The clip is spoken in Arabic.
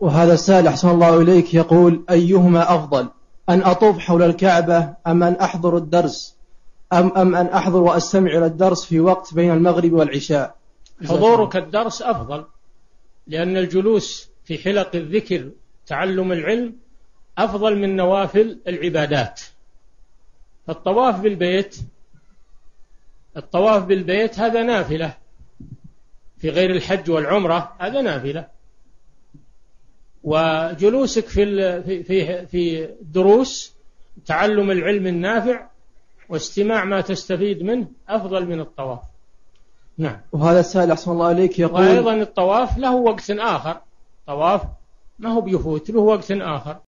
وهذا السائل أحسن الله إليك يقول: أيهما أفضل، أن أطوف حول الكعبة أم أن أحضر الدرس أم أن أحضر وأستمع إلى الدرس في وقت بين المغرب والعشاء؟ حضورك الدرس أفضل، لأن الجلوس في حلق الذكر تعلم العلم أفضل من نوافل العبادات. الطواف بالبيت هذا نافلة، في غير الحج والعمرة هذا نافلة. وجلوسك في الدروس تعلم العلم النافع واستماع ما تستفيد منه أفضل من الطواف. نعم. وهذا السائل أحسن الله إليك يقول: وأيضا الطواف له وقت آخر، طواف ما هو بيفوت، له وقت آخر.